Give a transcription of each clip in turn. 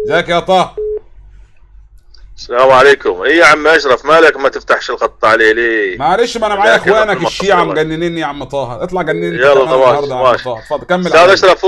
ازيك يا طه؟ السلام عليكم. ايه يا عم اشرف، مالك ما تفتحش الخط عليه ليه؟ معلش، ما انا معايا اخوانك الشيعة مجننيني يا عم طه، اطلع جنني انت يلا كمان ماشي النهارده يا عم طه، اتفضل كمل. استاذ اشرف،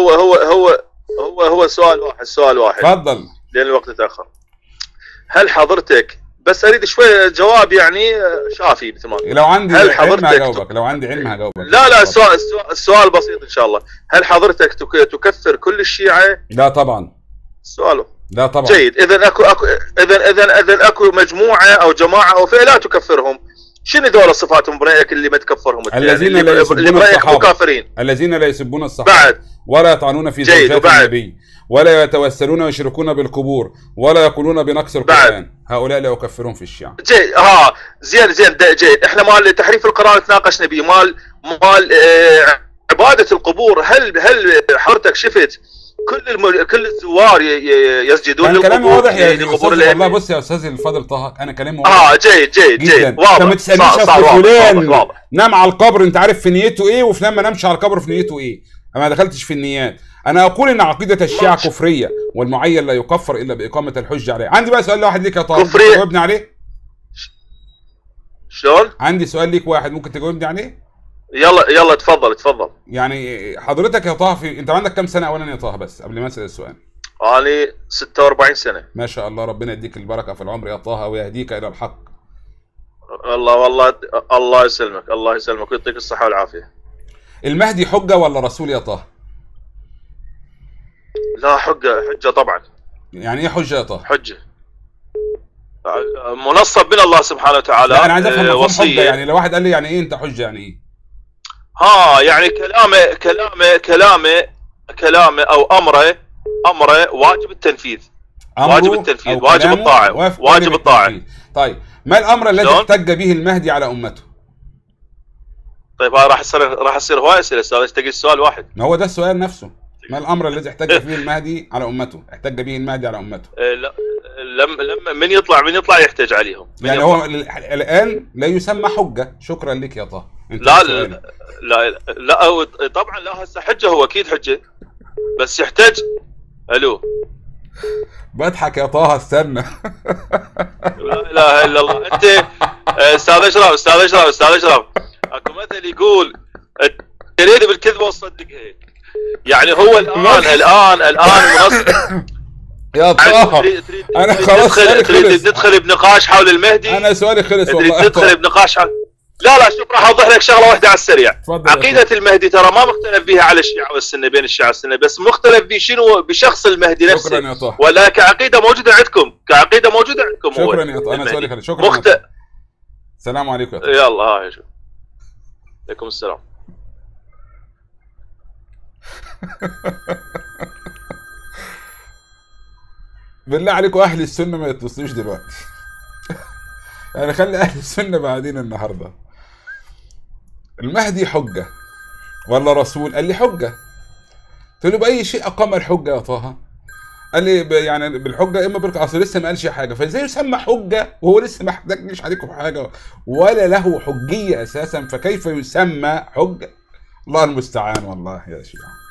هو سؤال واحد. اتفضل. لان الوقت تاخر. هل حضرتك بس اريد شويه جواب يعني شافي مثل ما لو عندي علم هجاوبك، لو عندي علم هجاوبك. لا السؤال بسيط ان شاء الله. هل حضرتك تكفر كل الشيعة؟ لا طبعا. سؤاله لا طبعا. جيد. اذا اكو مجموعه او جماعه او فئه لا تكفرهم. شنو دول صفاتهم برايك اللي ما تكفرهم؟ الذين لا يسبون الصحابه، الذين لا يسبون الصحابه بعد، ولا يطعنون في زوجات النبي، ولا يتوسلون ويشركون بالقبور، ولا يقولون بنقص القرآن، هؤلاء لا يكفرون في الشيعة. جيد. زين جيد. احنا مال تحريف القرآن تناقشنا به، مال عبادة القبور. هل حضرتك شفت كل الزوار يسجدون للقبور؟ كلامي واضح يا قبور والله. بص يا استاذ الفاضل طه، انا كلامي واضح. جيد واضح. انت ما تسالنيش اصل فلان نام على القبر انت عارف في نيته ايه، وفلان ما نامش على القبر في نيته ايه. انا ما دخلتش في النيات. انا اقول ان عقيده الشيعة كفريه، والمعين لا يكفر الا باقامه الحجه عليه. عندي بقى سؤال واحد ليك يا طه، ممكن تجاوبني عليه؟ شلون؟ عندي سؤال ليك واحد، ممكن تجاوبني عليه؟ يلا اتفضل. يعني حضرتك يا طه انت عندك كام سنه اولا يا طه، بس قبل ما اسال السؤال؟ أنا 46 سنه. ما شاء الله، ربنا يديك البركه في العمر يا طه ويهديك الى الحق. والله الله يسلمك ويعطيك الصحه والعافيه. المهدي حجه ولا رسول يا طه؟ لا حجه طبعا. يعني ايه حجه يا طه؟ حجه منصب من الله سبحانه وتعالى. لا انا عايز افهم مفهوم حجه. يعني لو واحد قال لي يعني ايه انت حجه، يعني ايه؟ يعني كلامه او امره واجب التنفيذ. واجب الطاعه. طيب ما الامر الذي احتج به المهدي على امته؟ طيب هذا راح يصير هواي اسئله استاذ، ايش تقول السؤال واحد؟ ما هو ده السؤال نفسه. ما الامر الذي احتج به المهدي على امته؟ احتج به المهدي على امته. لما من يطلع يحتج عليهم. يعني هو الان لا يسمى حجه. شكرا لك يا طه. لا طبعا لا، هسه حجه، هو اكيد حجه بس يحتاج. الو بضحك يا طه، استنى. لا اله الا الله. انت استاذ اشرف اكو مثل يقول تريد بالكذبه وتصدقها. يعني هو الان منصب يا طه. انا خلاص تريد تدخل بنقاش حول المهدي. انا سؤالي خلص والله. تريد تدخل بنقاش حول. لا شوف، راح اوضح لك شغله واحده على السريع. عقيده المهدي ترى ما مختلف بها على الشيعة والسنه، بين الشيعة والسنه، بس مختلف بشنو؟ بشخص المهدي نفسه. شكرا يا طه. ولا كعقيده موجوده عندكم. شكرا يا طه. انا سؤالي خلص. شكرا. السلام عليكم يا طه. يلا شوف. عليكم السلام. بالله عليكم اهل السنه ما يتصلوش دلوقتي. يعني خلي اهل السنه بعدين النهارده. المهدي حجه ولا رسول؟ قال لي حجه. قلت له باي شيء اقام الحجه يا طه؟ قال لي يعني بالحجه اما بركه، اصل لسه ما قالش حاجه، فازاي يسمى حجه وهو لسه ما احتجش عليكم حاجه ولا له حجيه اساسا، فكيف يسمى حجه؟ الله المستعان والله يا شيخ.